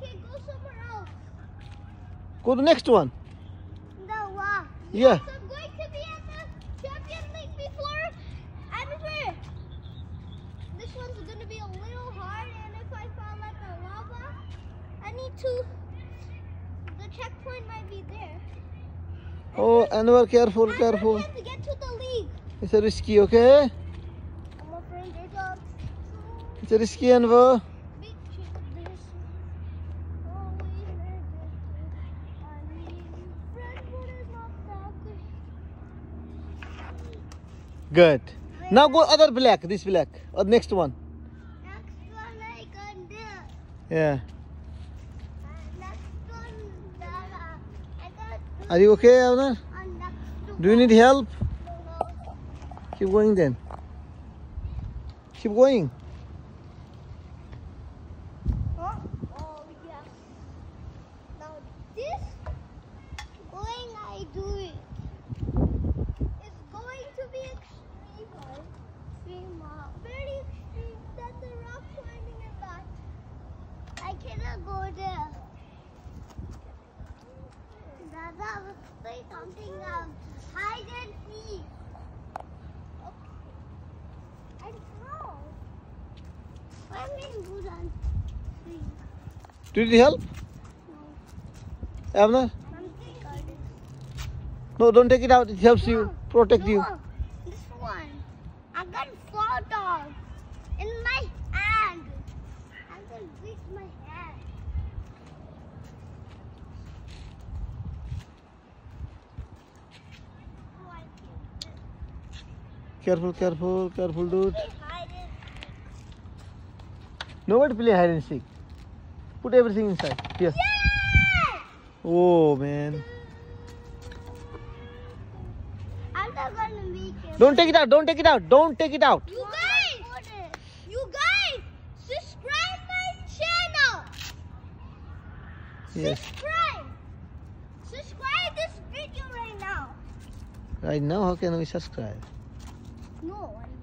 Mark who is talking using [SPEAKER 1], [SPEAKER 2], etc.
[SPEAKER 1] Okay, go somewhere else.
[SPEAKER 2] Go to the next one.
[SPEAKER 1] The what?
[SPEAKER 2] Yeah.
[SPEAKER 1] So I'm going to be at the Champion League before. I'm sure this one's going to be a little hard, and if I fall like a lava, I need to. The checkpoint might be there.
[SPEAKER 2] Oh, Anwar, careful, careful.
[SPEAKER 1] I have to get to the league.
[SPEAKER 2] It's a risky, okay?
[SPEAKER 1] I'm afraid there's a
[SPEAKER 2] It's a risky, Anwar.
[SPEAKER 1] big chip of this. Always there. I need a friend, but it's not that good.
[SPEAKER 2] Good. Now go other black, this black. Or next one.
[SPEAKER 1] Next one I can do.
[SPEAKER 2] Yeah.
[SPEAKER 1] Next one that I got
[SPEAKER 2] Are you okay, Anwar?
[SPEAKER 1] on next
[SPEAKER 2] Do you need help?
[SPEAKER 1] one.
[SPEAKER 2] Keep going then. Keep going.
[SPEAKER 1] Huh? Oh yeah. Now this going I do it. It's going to be extreme, very extreme. That's the rock climbing and that. I cannot go there. Dada was playing something else. Hide and seek. Okay. And how? What do you mean good on three?
[SPEAKER 2] Do you need help?
[SPEAKER 1] No.
[SPEAKER 2] Avner?
[SPEAKER 1] Something got it.
[SPEAKER 2] No, don't take it out. It helps you, protect you.
[SPEAKER 1] No, this one. I got fall dog in my hand. I'm gonna break my hand. Oh, I can't.
[SPEAKER 2] Careful, careful, careful, dude.
[SPEAKER 1] Hide it.
[SPEAKER 2] Nobody play hide and seek. Put everything inside. Here.
[SPEAKER 1] Yeah!
[SPEAKER 2] Oh, man.
[SPEAKER 1] I'm not gonna make it.
[SPEAKER 2] Don't take it out. Don't take it out. Don't take it out.
[SPEAKER 1] You guys, subscribe my channel.
[SPEAKER 2] Yes.
[SPEAKER 1] Subscribe this video right now.
[SPEAKER 2] Right now, how can we subscribe?
[SPEAKER 1] No,